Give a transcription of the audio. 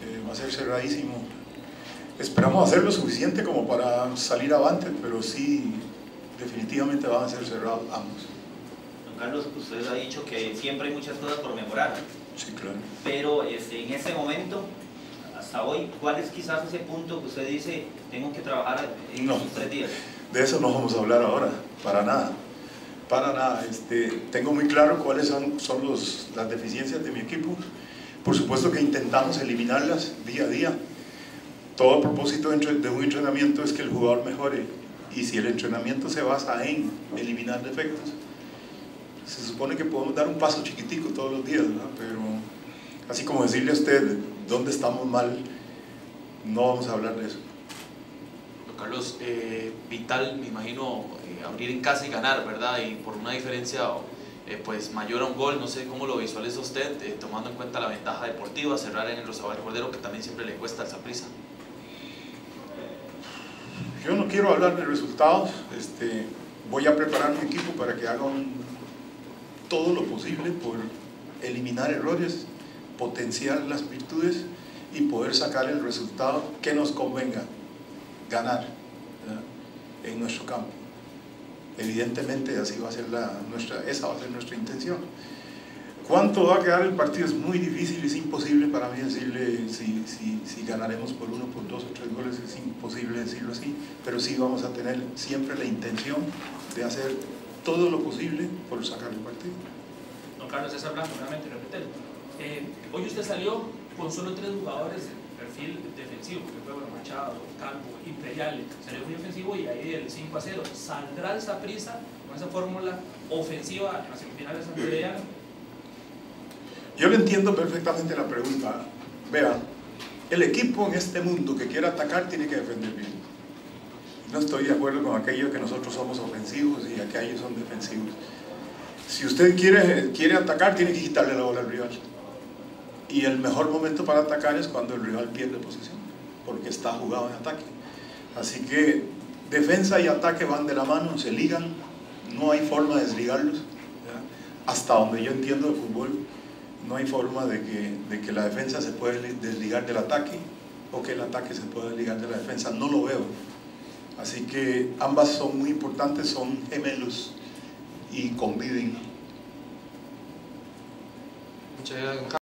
va a ser cerradísimo. Esperamos hacer lo suficiente como para salir avante, pero sí, definitivamente van a ser cerrados ambos. Don Carlos, usted ha dicho que siempre hay muchas cosas por mejorar. Sí, claro. Pero en ese momento, hasta hoy, ¿cuál es quizás ese punto que usted dice, tengo que trabajar en esos 3 días? De eso no vamos a hablar ahora, para nada. Para nada. Tengo muy claro cuáles son las deficiencias de mi equipo. Por supuesto que intentamos eliminarlas día a día. Todo propósito de un entrenamiento es que el jugador mejore. Y si el entrenamiento se basa en eliminar defectos, se supone que podemos dar un paso chiquitico todos los días, ¿verdad? Pero así como decirle a usted dónde estamos mal, no vamos a hablar de eso. Don Carlos, vital, me imagino, abrir en casa y ganar, ¿verdad? Y por una diferencia pues mayor a un gol, no sé cómo lo visualiza usted, tomando en cuenta la ventaja deportiva, cerrar en el Rosabal Cordero, que también siempre le cuesta al Saprissa. Yo no quiero hablar de resultados. Voy a preparar mi equipo para que haga todo lo posible por eliminar errores, potenciar las virtudes y poder sacar el resultado que nos convenga, ganar, ¿verdad?, en nuestro campo. Evidentemente así va a ser esa va a ser nuestra intención. ¿Cuánto va a quedar el partido? Es muy difícil, es imposible para mí decirle si ganaremos por 1, por 2 o 3 goles, es imposible decirlo así, pero sí vamos a tener siempre la intención de hacer todo lo posible por sacar el partido. Don Carlos César Blanco, nuevamente, repítelo. Hoy usted salió con solo 3 jugadores de perfil defensivo, que fue Machado, Calvo, Imperial, salió muy ofensivo y ahí del 5-0. ¿Saldrá el Saprissa con esa fórmula ofensiva en las semifinales ante Herediano? Yo le entiendo perfectamente la pregunta. Vea, el equipo en este mundo que quiera atacar tiene que defender bien. No estoy de acuerdo con aquello que nosotros somos ofensivos y aquellos son defensivos. Si usted quiere atacar, tiene que quitarle la bola al rival. Y el mejor momento para atacar es cuando el rival pierde posesión, porque está jugado en ataque. Así que defensa y ataque van de la mano, se ligan, no hay forma de desligarlos, ¿ya? Hasta donde yo entiendo de fútbol, no hay forma de que la defensa se pueda desligar del ataque o que el ataque se pueda desligar de la defensa, no lo veo. Así que ambas son muy importantes, son gemelos y conviven. Muchas gracias.